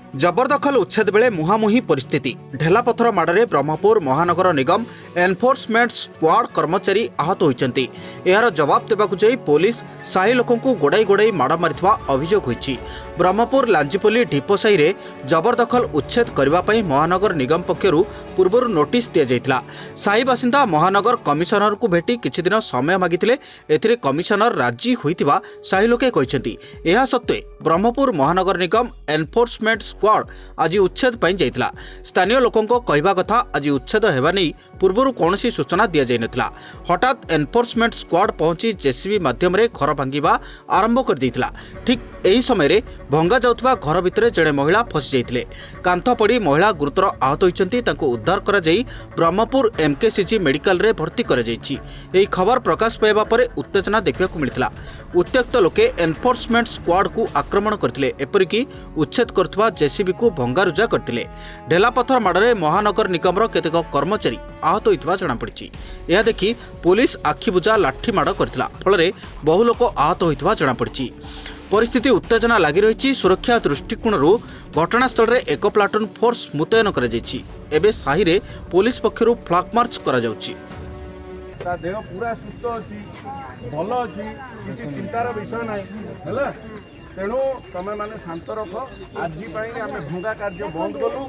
जबरदखल उच्छेद बेले मुहांमुही परिस्थिति ढेलापथर माड़े ब्रह्मपुर महानगर निगम एनफोर्समेंट स्क्वाड कर्मचारी आहत होइचंती। यार जवाब देबाकु जाई पुलिस साही लोकंकु गोड़ाई गोड़ाई माड़ मारिथिबा अभियोग होइछि। ब्रह्मपुर लांजीपल्ली ढिपोसाई रे जबरदखल उच्छेद करबा पई महानगर निगम पक्षरु पूर्वरु नोटिस दिया जायतिला। साही बासिंदा महानगर कमिशनर को भेटी किछि दिन समय मागिथिले। एथिरे कमिशनर राजी होइतिबा साही लोके कहिसंती। एहा सत्वे ब्रह्मपुर महानगर निगम एनफोर्समेंट स्क्वाड आज उच्छेद पाई जाइतिला। स्थानीय लोकंको कहिबा कथा आज उच्छेद हेबा नै पूर्वरु कोनोसी सूचना दिया जाय नथिला। हठात एनफोर्समेंट स्क्वाड पहुंची जेसीबी माध्यम रे घर भांगिबा आरंभ कर दैतिला। ठीक एही समय रे भंगा जाउथबा घर भितरे जड़े महिला फसी जाइतिले। कांथ पड़ी महिला गुरुतर आहत होइचंती। तांको उद्धार करा जाई ब्रह्मपुर एमकेसीजी मेडिकल रे भर्ती करा जायछि। एही खबर प्रकाश पाइबा परे उत्तेजना देखिबाकु मिलितिला। उत्त्यक्त लोके एनफोर्समेंट स्क्वाड को आक्रमण करथिले। एपरिकी उच्छेद करथबा जेसीबी को भंगारुजा करथिले। ढेलापथर माड़े महानगर निगम केतेक कर्मचारी आहत होइतबा जणा पड़िछि। यह देखि पुलिस आखिबुजा लाठी माड़ करथिला। फलरे बहु लोक आहत होइतबा जणा पड़िछि। परिस्थिति उत्तेजना लगी रही। सुरक्षा दृष्टिकोणरू घटनास्थल रे एक प्लाटून फोर्स मुतयन करा जायछि। एबे साही रे पुलिस पक्षरु फ्लैग मार्च करा जाउछि। ता देह पूरा सुस्थ अछि, भल अछि, किसी चिंतार विषय नाही हैला। तेणु तमे माने शांत रख। आज आम भंगा कार्य बंद कलु।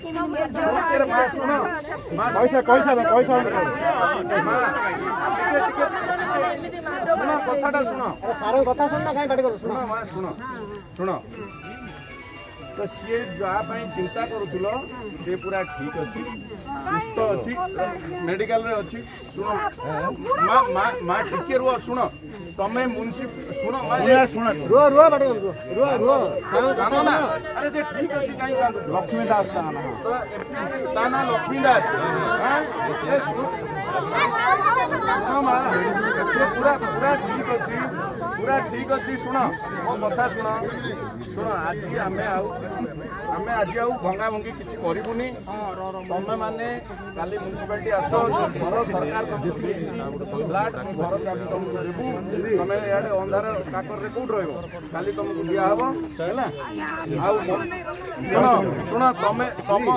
कथाटा शुण तो सी जहाँ चिंता करूल सी पूरा ठीक अच्छी, सुस्थ अच्छी, मेडिकल रे अच्छी। शुण माँ टिके रुह। शुण तमें मुंशी शुण अरे से ठीक अच्छी कहीं लक्ष्मी दास ना लक्ष्मी दास पूरा पूरा ठीक अच्छी, पूरा ठीक अच्छी। शुण मो कथा शुण आज आमे आज आउ भंगा भंगी किसी करूनी। तमें माने काली म्यूनिसिपालिटी आस घर सरकार फ्लाट घर चाबी तुमको देबू। तमें इे अंधार काकर कौट रही तुमको दिहब है। शुण तमें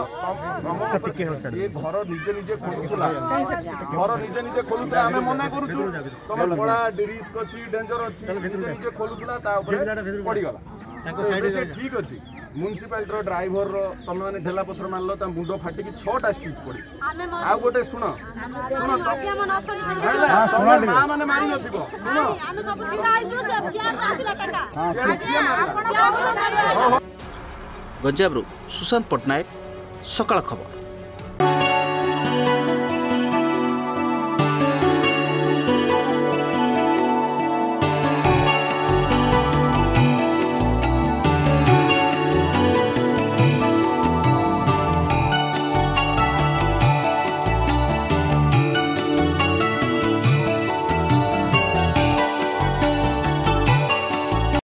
ये घर निजे निजे खोलुला, घर निजे निजे खोलुला। आम मना करूँ तुम कड़ा रिस्क अच्छी, डेंजर अच्छी, निजे खोलुला पड़गला। ठीक अच्छी म्यूनिसिपालिटी ड्राइवर तुम मैंने ढेला पथर मारल मुंड फाटिकी 6टा स्टिच पड़ी। आ गोटे शुण माँ मैंने मारी नथिबो। गंजामरू सुशांत पट्टनायक, सकाळ खबर।